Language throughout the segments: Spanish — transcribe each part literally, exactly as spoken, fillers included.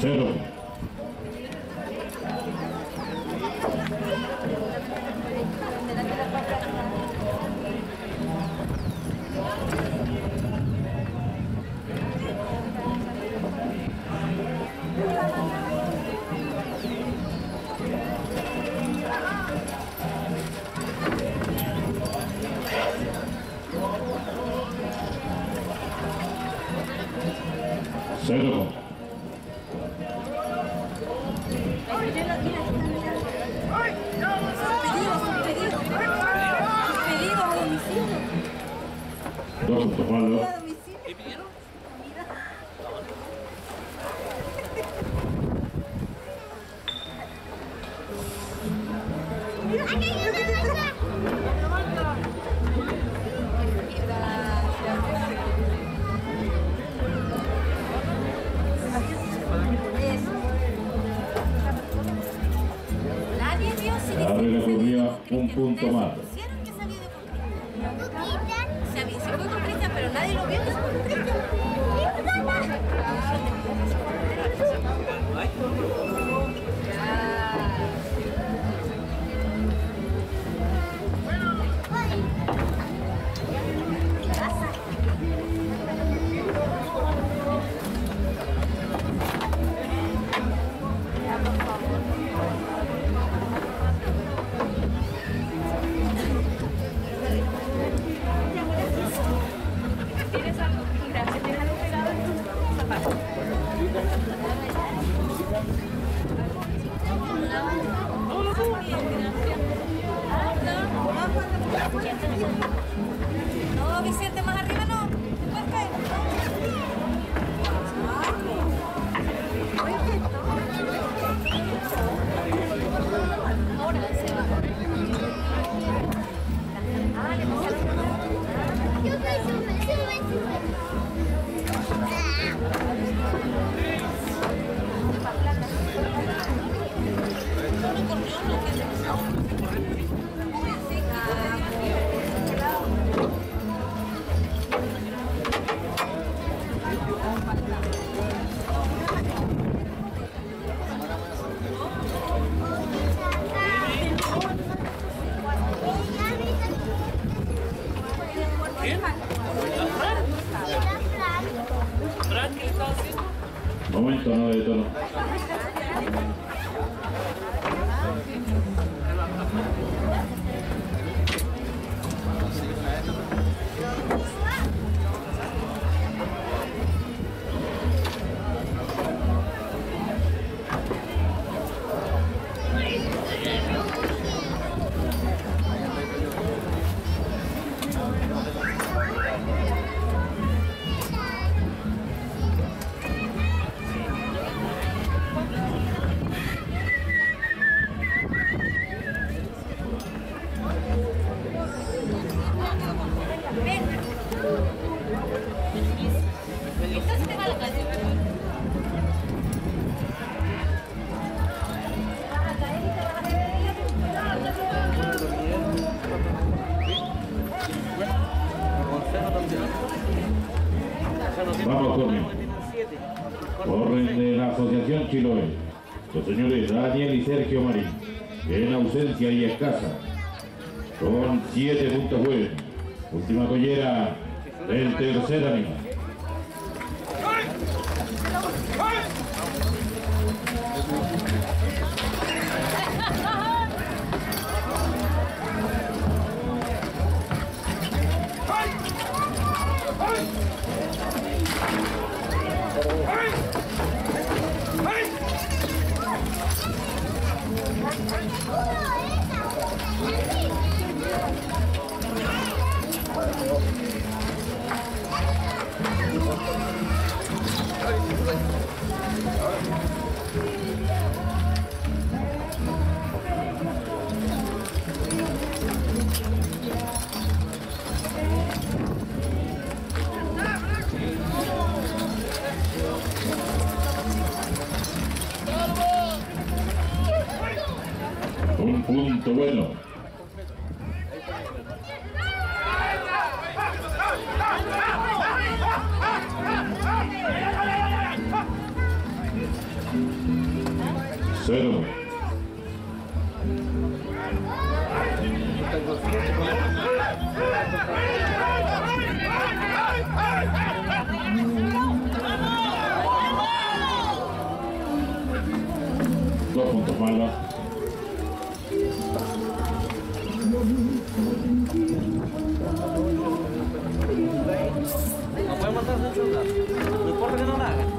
Cero. Cero. Dos puntos malos. La regla corría un punto más. Se fue con Cristian, pero nadie lo vio que se fue con Cristian. ¿Tienes algo? Gracias. ¿Tienes algo pegado en tu zapato? No, no, no. No, Vicente, más arriba no. ¿Te puedes caer? Ahora se va. Ah, le pasé la mano. Momento, no de tono. Vamos, corren. Corren de la Asociación Chiloé. Los señores Daniel y Sergio Marín, en ausencia y escasa, con siete puntos buenos. Última collera del tercer animal. Un punto bueno. cero. Dos puntos malos. No podemos estar censurando. No importa que no la hagan.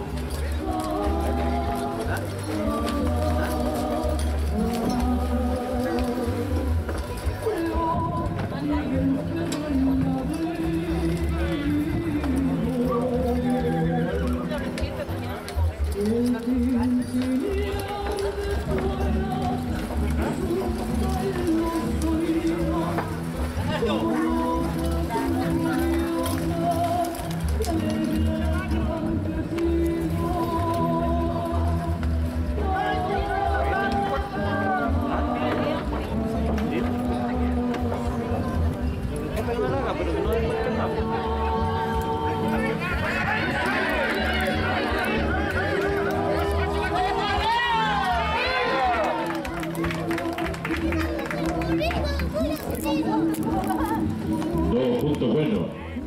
Dos puntos buenos.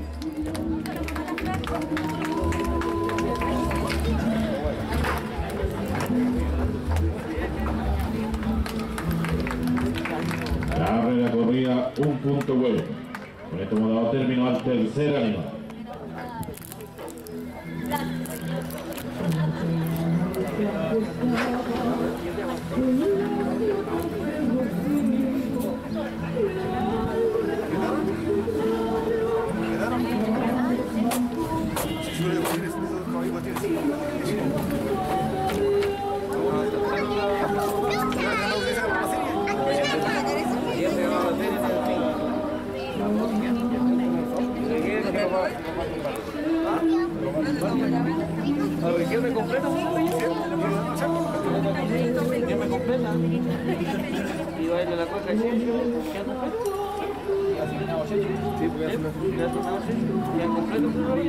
Abre la corrida, un punto bueno. Con esto hemos dado término al tercer animal. ¿Quién me completa? ¿Quién me completa? Y va a ir de la cosa de siempre. ¿Quién completa? Sí, porque ya es una ocho. ¿Quién completa?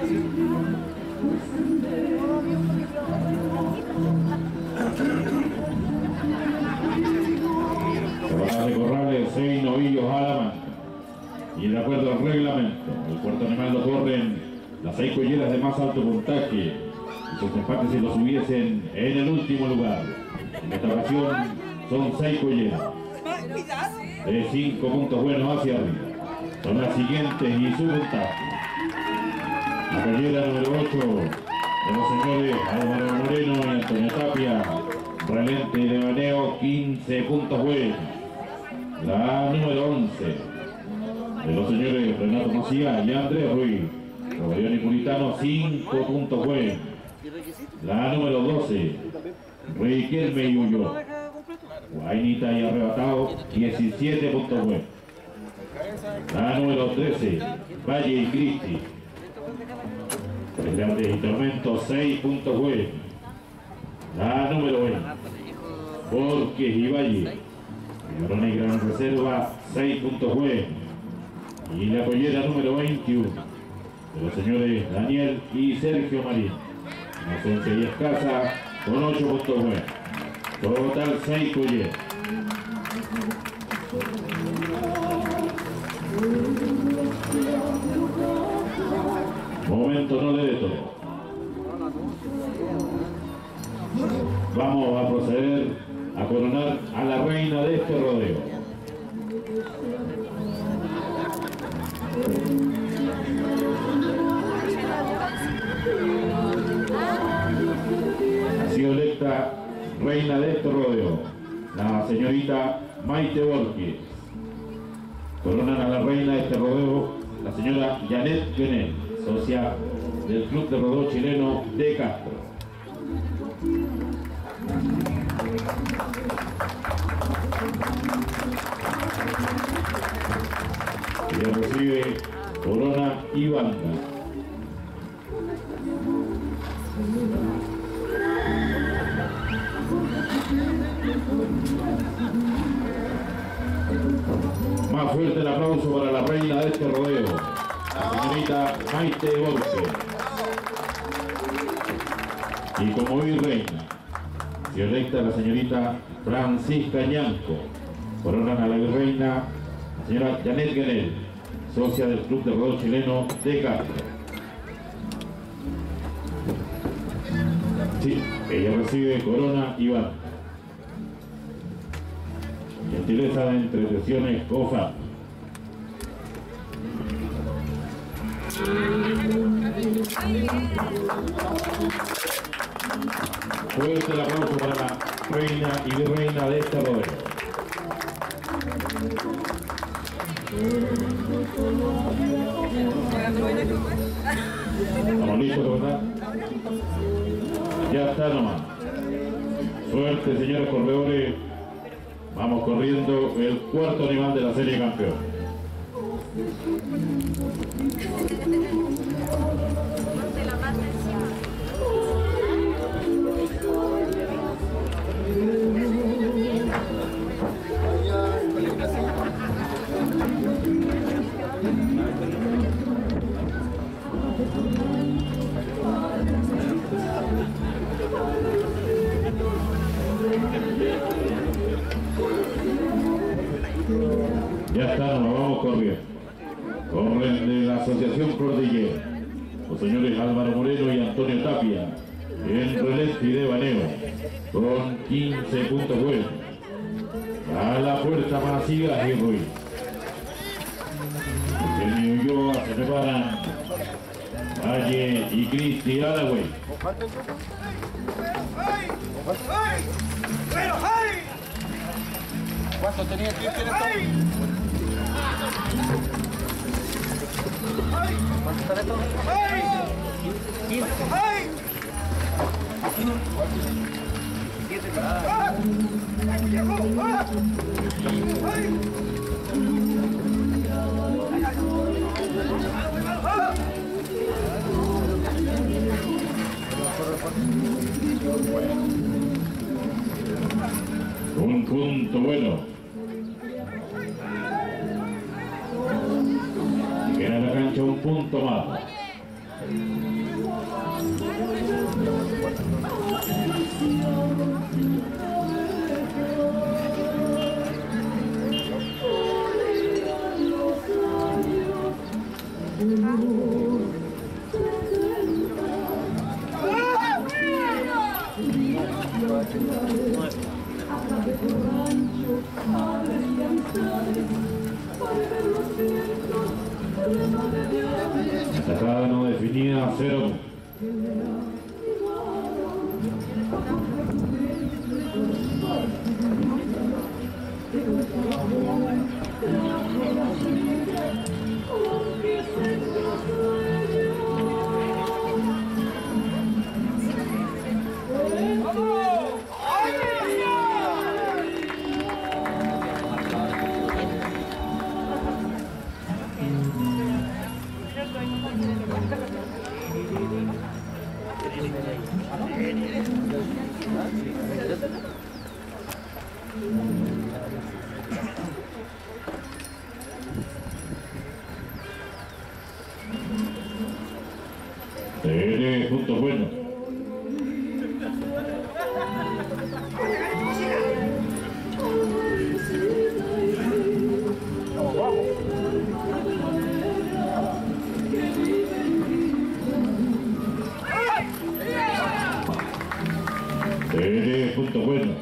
Temporada de corrales, seis novillos a la manga. Y de acuerdo al reglamento, el cuarto animal lo corren las seis colleras de más alto puntaje. Y sus empates si los hubiesen en el último lugar. En esta ocasión son seis colleras de cinco puntos buenos hacia arriba. Son las siguientes y su puntaje. La collera número ocho de los señores Álvaro Moreno y Antonio Tapia. Relente de baneo, quince puntos buenos. La número once de los señores Renato Macías y Andrés Ruiz. Rovellón y Puritano, cinco puntos buenos. La número doce, Riquelme y Ulloa. Guainita y Arrebatado, diecisiete puntos buenos. La número trece, Valle y Cristi. Grandes y Tormentos, seis puntos buenos. La número veinte, Borges y Valle. Llorona y Gran Reserva, seis puntos buenos. Y la collera número veintiuno de los señores Daniel y Sergio Marín. Inocencia y Escasa con ocho puntos buenos. Total seis colleras. Momento no le de todo. Vamos a proceder a coronar a la reina de este rodeo. Ha sido electa reina de este rodeo la señorita Maite Borges. Coronan a la reina de este rodeo la señora Janet Guenel, socia del Club de Rodeo Chileno de Castro. Ella recibe corona y banda. Más fuerte el aplauso para la reina de este rodeo, la señorita Maite Borges. Y como virreina, electa la señorita Francisca Ñanco. Coronan a la virreina la señora Janet Guenel, socia del Club de Rodeo Chileno de Castro. Sí, ella recibe corona y banda. Gentileza de Entretenciones Cofa. Fuerte el aplauso para la reina y virreina de este rodeo. ¿Estamos listos, verdad? Ya está nomás. Suerte, señores corredores. Vamos corriendo el cuarto animal de la serie campeón. Ya está, nos vamos corriendo. Corren de la Asociación Cordillera los señores Álvaro Moreno y Antonio Tapia en relente y de baneo con quince puntos buenos. A la puerta Macías y Ruiz. El Ulloa se preparan Valle y Cristi Aragüey. ¿Cuánto tenía que ir? ¿Cuánto está esto? quince. Un punto bueno. Queda en la cancha un punto más. Sacada no definida, cero. Tiene puntos buenos. Tiene puntos buenos.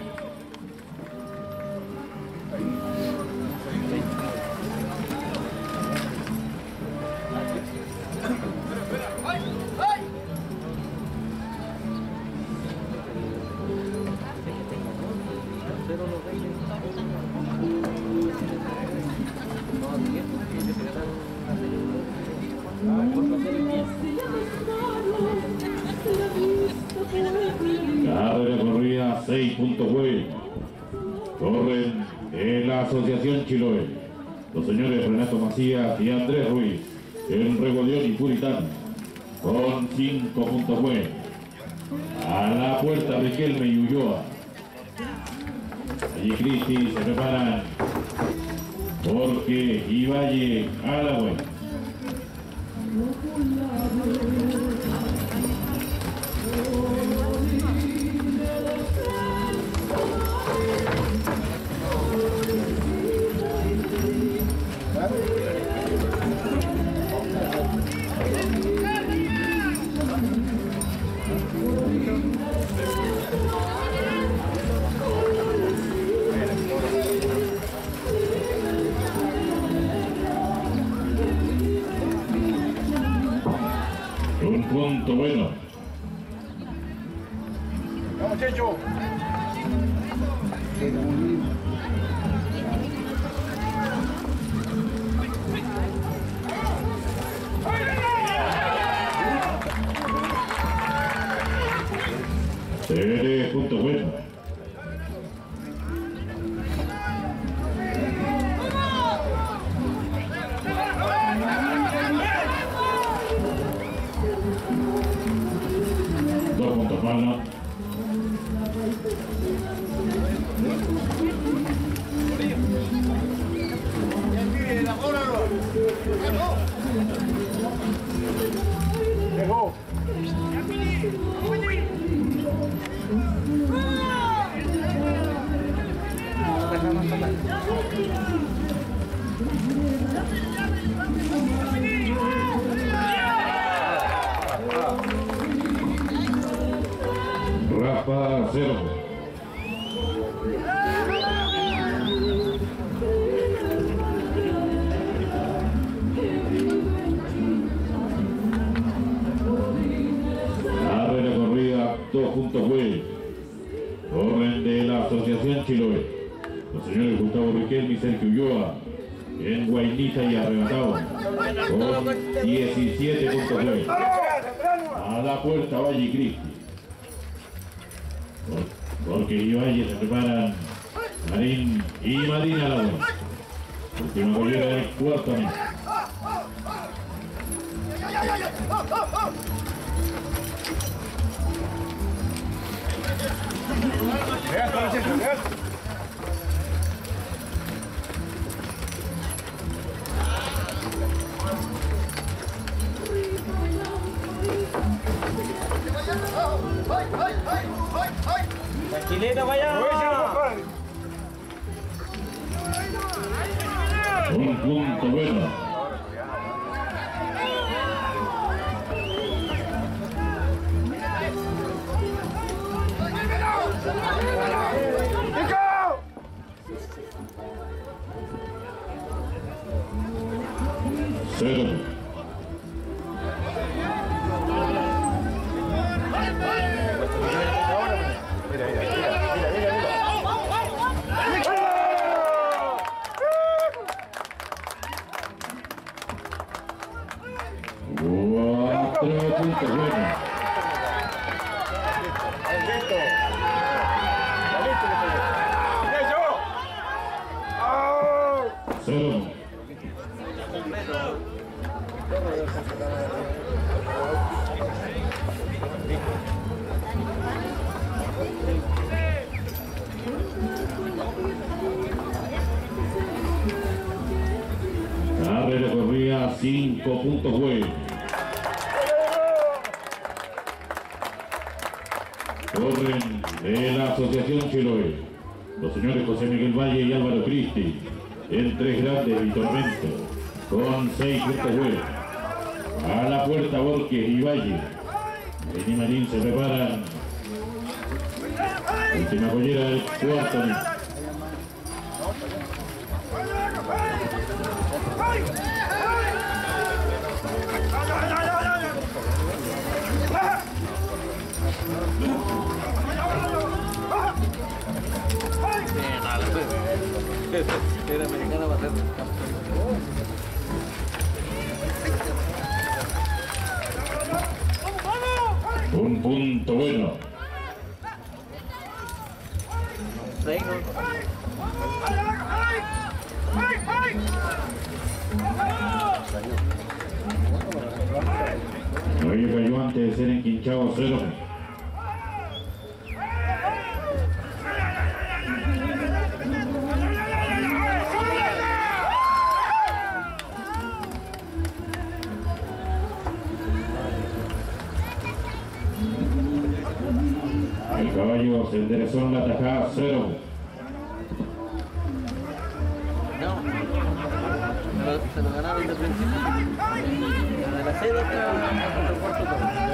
Carrera corrida, seis puntos buenos. Corren en la Asociación Chiloé los señores Renato Macías y Andrés Ruiz en Regoleón y Puritano con cinco puntos buenos. A la puerta Riquelme y Ulloa. Allí Cristi se preparan Jorge y Valle a la vuelta. punto bueno. Vamos, Checho. Tres puntos buenos. Dos puntos malos. Dejó. Rafa cero. Abre la corrida, dos puntos buenos. Orden de la Asociación Chiloé. Los señores Gustavo Riquelme y Sergio Ulloa en Guainita y arrebatado con diecisiete puntos buenos. A la puerta Valle y Cristi. Porque y Valle se preparan Marín y Marina la buena. Última collera del cuarto minuto. Chilena, vaya. Un punto bueno. Cero. Cuatro puntos buenos. Cero. Carrera corría cinco puntos buenos. Orden de la Asociación Chiloé. Los señores José Miguel Valle y Álvaro Cristi en Tres Grandes y Tormento con seis puntos buenos. A la puerta Borges y Valle. Marín y Marín se preparan. Última collera del cuarto minuto. Era americana va a ser Un punto bueno. Oye, cayó antes de ser enquinchado cero. El caballo se enderezó en la tajada cero. No, se lo ganaron de principio. De la seda hasta el cuarto turno.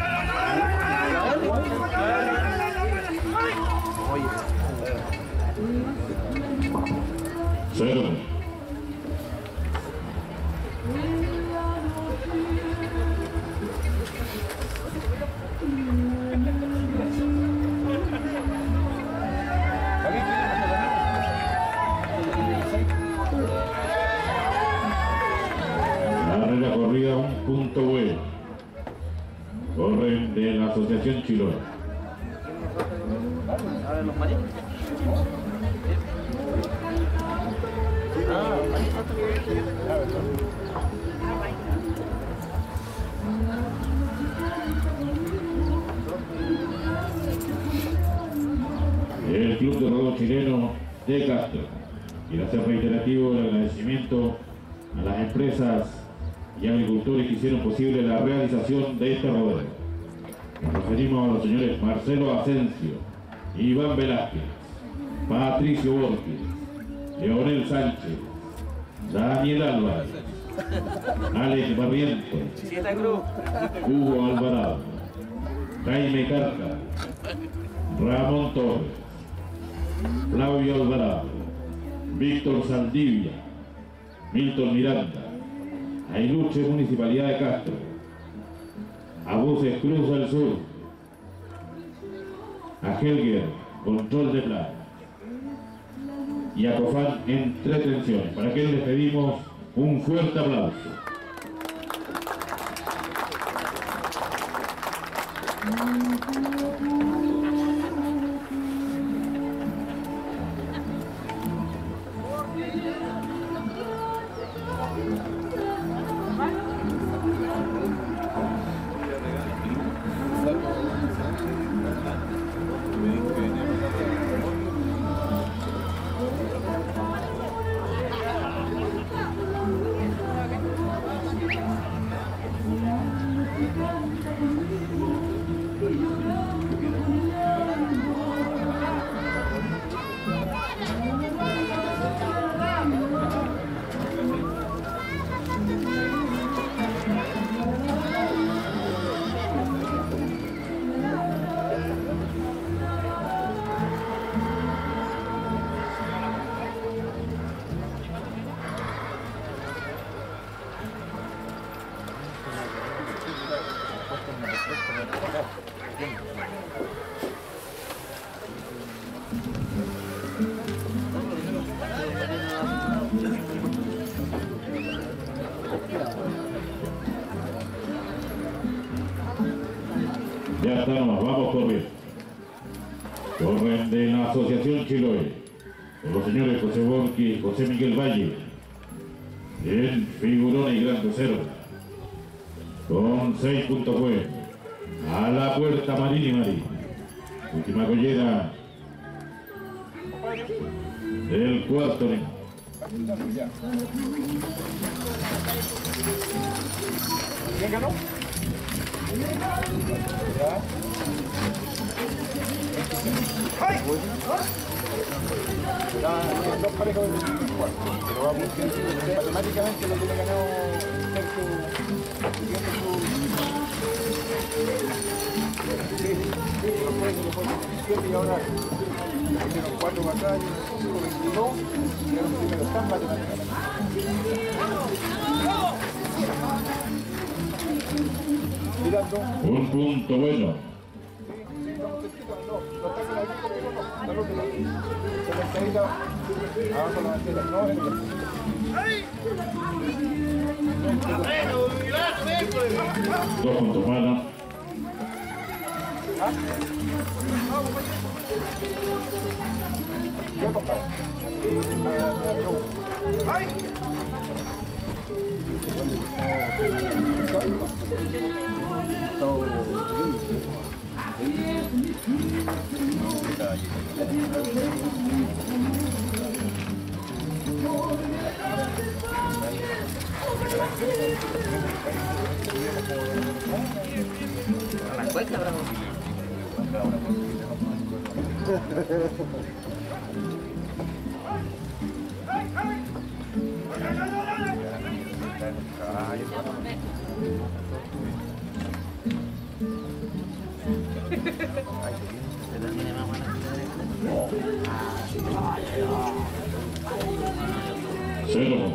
Cero. un punto bueno. Corren de la Asociación Chiloé. Ahora los marinos. Ah, los marinos. El Club de Rodeo Chileno de Castro. Quiero hacer reiterativo el agradecimiento a las empresas y agricultores que hicieron posible la realización de este rodeo. Nos referimos a los señores Marcelo Asensio, Iván Velázquez, Patricio Borges, Leonel Sánchez, Daniel Álvarez, Alex Barrientos, Hugo Alvarado, Jaime Carta, Ramón Torres, Flavio Alvarado, Víctor Saldivia, Milton Miranda, Ailuche Municipalidad de Castro, Abuses Cruz del Sur, a Helger Control de Plata y a Cofán Entretenciones. Para que les pedimos un fuerte aplauso. Ya estamos, vamos corriendo. Corren de la Asociación Chiloé, con los señores José Borqui y José Miguel Valle, en figurones y gran cero, con seis puntos buenos. A la puerta Marín y Marín. Última collera del cuarto niño. ¿Quién ganó? ¡Ay! Las dos parejas de veinticuatro, pero vamos a decir matemáticamente lo que le ha ganado sí, sí, lo fue, lo fue diecisiete y ahora hicieron cuatro batallas, cinco, veintidós y ahora los primeros están matemáticamente. Mirando. Un punto bueno. Dos puntos malos. A la cuenta, bravo. Cero.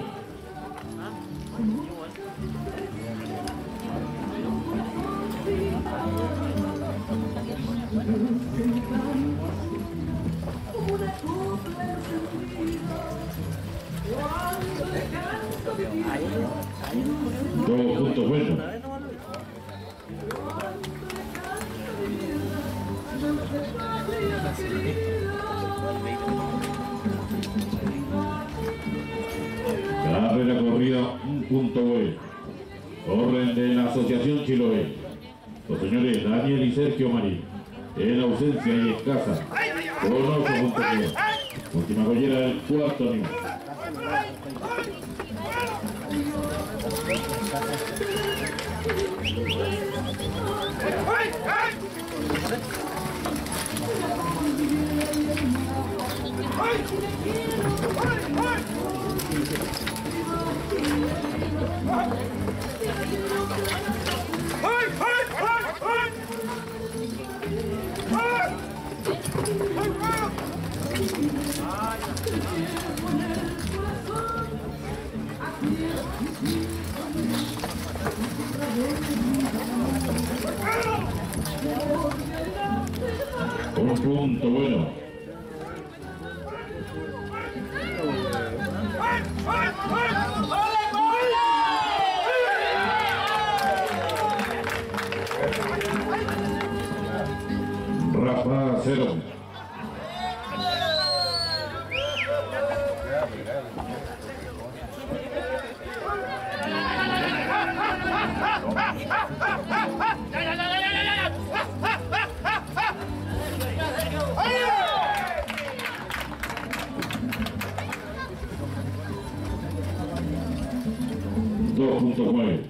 Dos puntos buenos. Carrera corrida, un punto bueno. Corren de la Asociación Chiloé los señores Daniel y Sergio Marín. En ausencia y escasa, con ocho puntos buenos. Última collera del cuarto nivel. Un punto bueno. Rafa cero. Dos puntos nueve.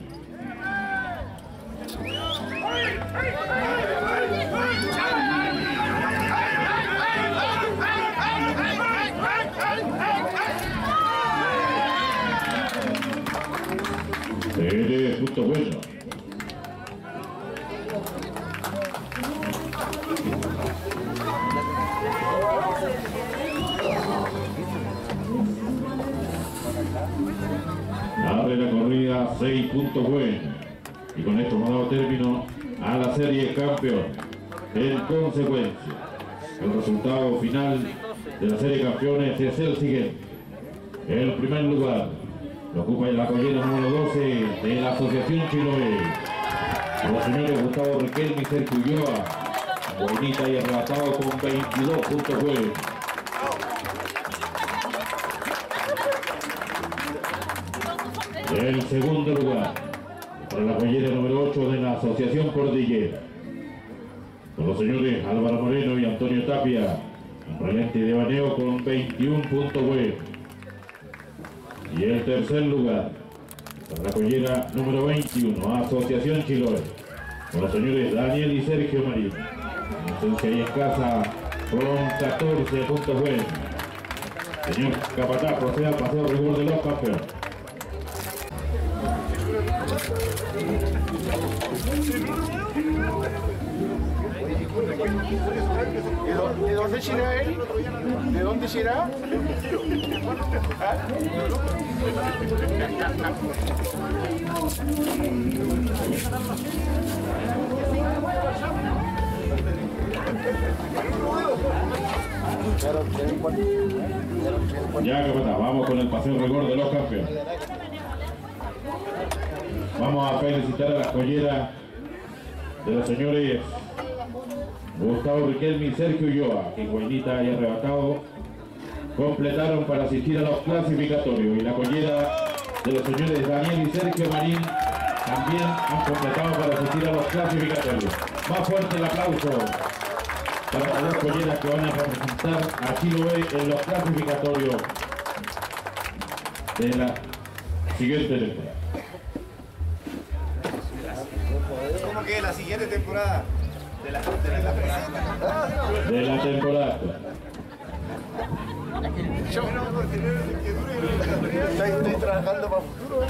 Tres puntos buenos. Abre la corrida, seis puntos buenos. Y con esto hemos dado término a la serie campeón. En consecuencia, el resultado final de la serie campeones es el siguiente. El primer lugar lo ocupa en la collera número doce de la Asociación Chiloé los señores Gustavo Riquelme y Sergio Ulloa, bonita y arrebatado con veintidós puntos buenos. El segundo lugar para la collera número ocho de la Asociación Cordillera con los señores Álvaro Moreno y Antonio Tapia, Valente de Baneo con veintiún puntos buenos. Y el tercer lugar para la collera número veintiuno, Asociación Chiloé con los señores Daniel y Sergio Marín, en ausencia y escasa con catorce puntos buenos. Señor Capataz, proceda al paseo rigor de los campeones. ¿De dónde será él? ¿De dónde será? Ya, Capataz, vamos con el paseo rigor de los campeones. Vamos a felicitar a las colleras de los señores Gustavo Riquelme y Sergio Ulloa, que Guainita y Arrebatado completaron para asistir a los clasificatorios, y la collera de los señores Daniel y Sergio Marín también han completado para asistir a los clasificatorios. Más fuerte el aplauso para las dos colleras que van a representar a Chiloé en los clasificatorios de la siguiente temporada. ¿Cómo que la siguiente temporada? De la, de la, de la, de la temporada. Yo estoy, estoy trabajando para el futuro.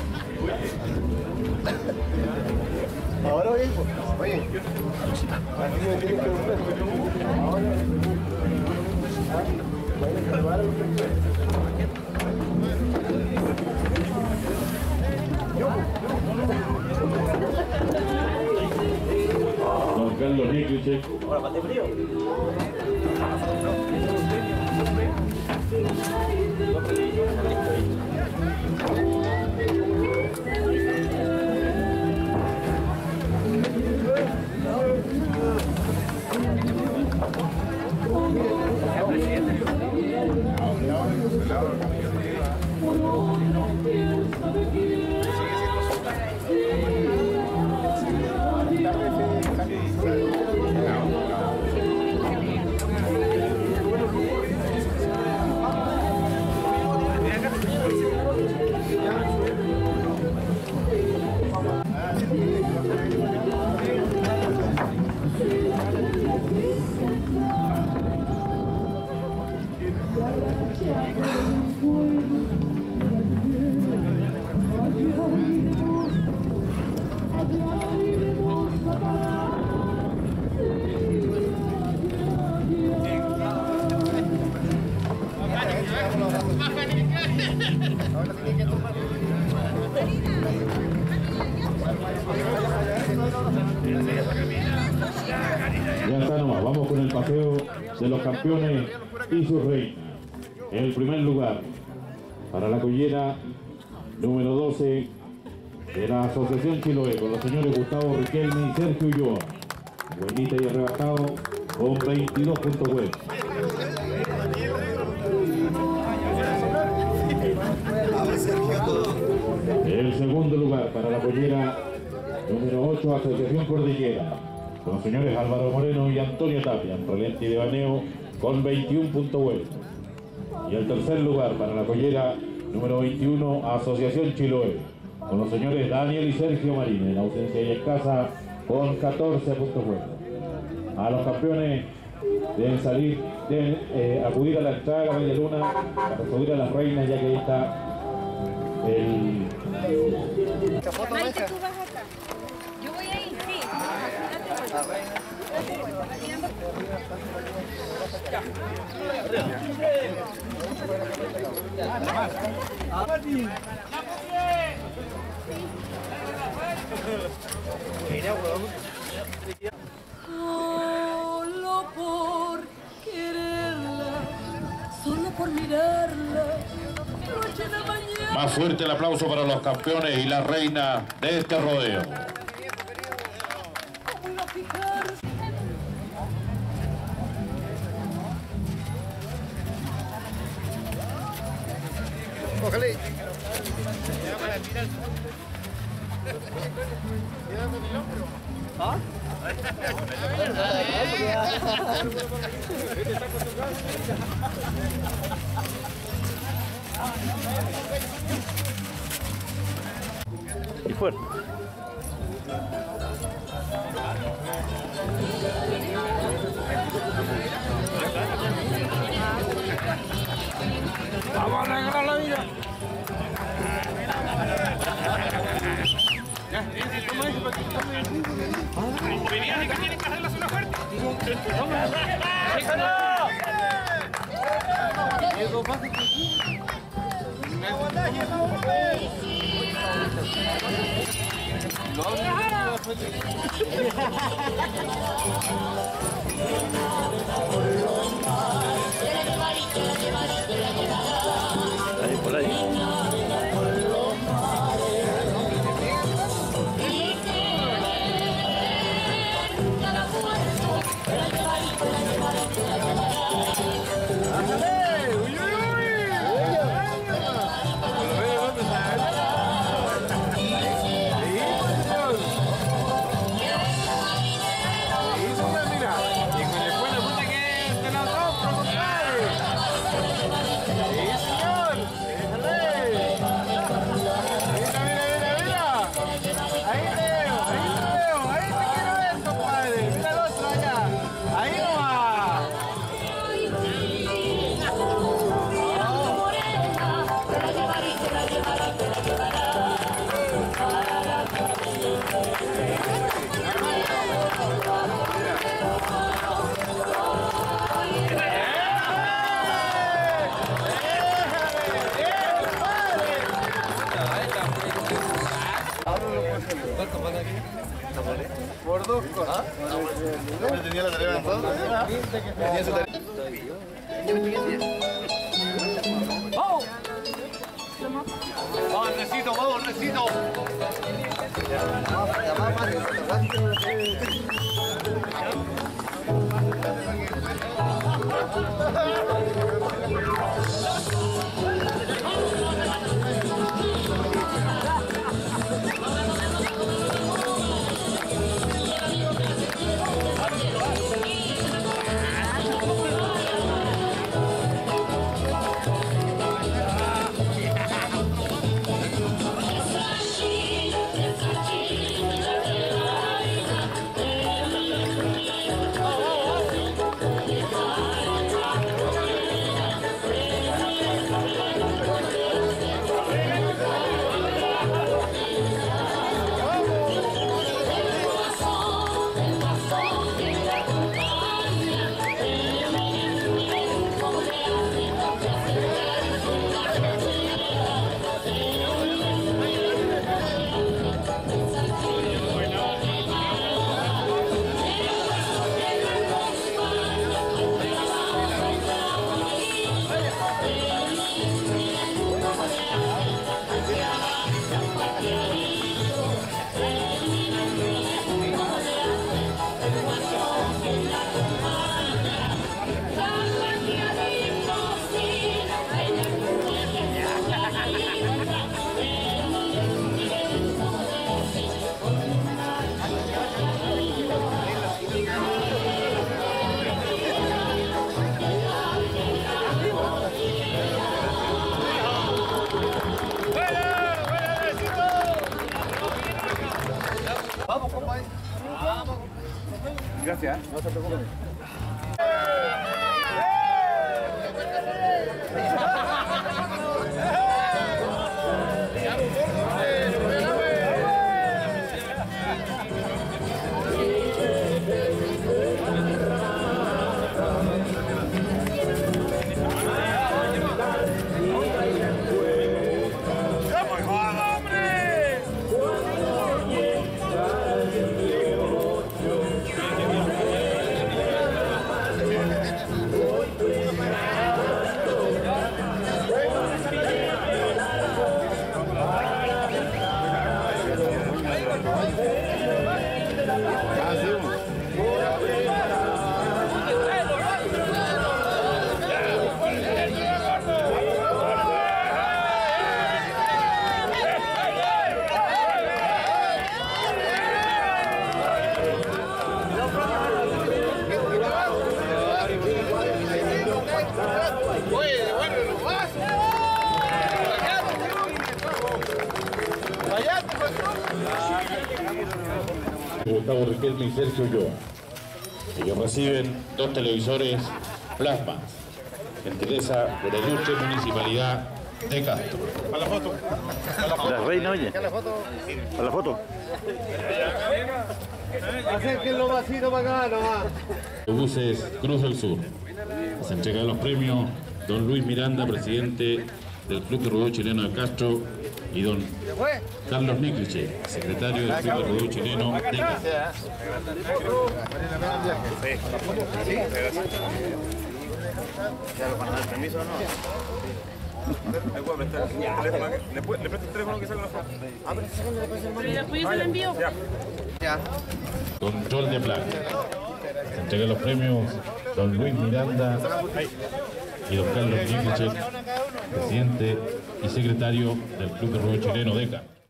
Ahora oye, oye, aquí me tienen que volver. Ahora, Don Carlos Niklicek. Ahora, ¿pate frío? Ya está nomás, vamos con el paseo de los campeones y sus reinas. En el primer lugar, para la collera número doce de la Asociación Chiloé, con los señores Gustavo Riquelme y Sergio Ulloa. Buenita y arrebatado con veintidós puntos buenos. El segundo lugar para la collera número ocho, Asociación Cordillera, con los señores Álvaro Moreno y Antonio Tapia, en Rolente y de Baneo, con veintiún puntos buenos. Y el tercer lugar para la collera número veintiuno, Asociación Chiloé, con los señores Daniel y Sergio Marín, en ausencia y escasa, con catorce puntos buenos. A los campeones deben salir, deben eh, acudir a la entrada de la media luna para subir a las reinas, ya que ahí está el... Maite, tú vas acá. Yo voy ahí, sí. Solo por quererla, solo por mirarla, noche de mañana. Más fuerte el aplauso para los campeones y la reina de este rodeo. Ojalá. ¿Ah? Y fuerte. Vamos a regalar la vida. Venía que tienen que hacer la zona fuerte. Ahí por ahí. Por dos cosas. ¿No tenía la tarea avanzada? Tenía su tarea. Vamos, necesito, vamos, necesito. gracias. No se preocupen. Gustavo Riquelme y Sergio Ulloa. Ellos reciben dos televisores plasma, gentileza de la ilustre municipalidad de Castro. A la foto. La reina, oye. A la foto. A la foto. Acérquenlo vacío para acá nomás. Autobuses Cruz del Sur. Se entrega los premios don Luis Miranda, presidente del Club de Rodeo Chileno de Castro, y don Carlos Nicliche, secretario del Club de Rodeo Chileno de Castro. ¿Ya van a dar permiso o no? ¿Le puedo prestar el teléfono? ¿Le presto el teléfono que salga la foto? Ah, pero ese le puede ser más. ¿Y después yo se lo envío? Ya. Control de placa. Se entrega los premios don Luis Miranda y don Carlos Nicliche, presidente y secretario del Club de Rodeo Chileno de Castro.